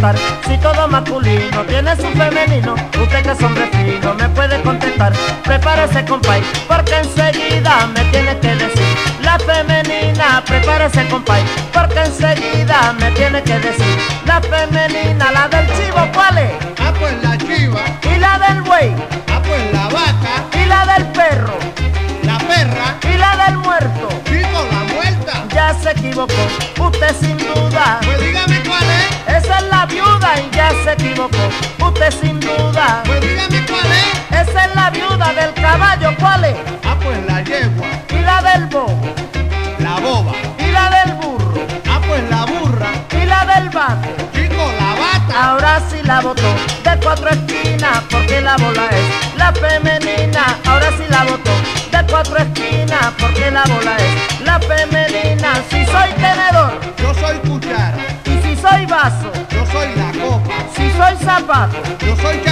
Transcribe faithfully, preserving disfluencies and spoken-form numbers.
contestar. Si todo masculino tiene su femenino, usted que es hombre fino me puede contestar. Prepárese, compay, porque enseguida me tiene que decir la femenina. Prepárese, compay, porque enseguida me tiene que decir la femenina. La del chivo, ¿cuál es? Ah, pues la chiva. Y la del buey. Ah, pues la vaca. Y la del perro. La perra. Y la del muerto. Chico, la muerta. Ya se equivocó, usted sin duda. Pues dígame cuál es. Esa es la viuda y ya se equivocó, usted sin duda. Pues dígame cuál es. Esa es la viuda del caballo, ¿cuál es? Ah, pues la yegua. Y la del bobo. La boba. Y la del burro. Ah, pues la burra. Y la del bate. Chico, la bata. Ahora sí la votó de cuatro esquinas, porque la bola es la femenina. Ahora sí la votó de cuatro esquinas, porque la bola es la femenina. Si soy tenedor, Yo soy cuchara. y si soy vaso, Yo soy la copa. si soy zapato, Yo soy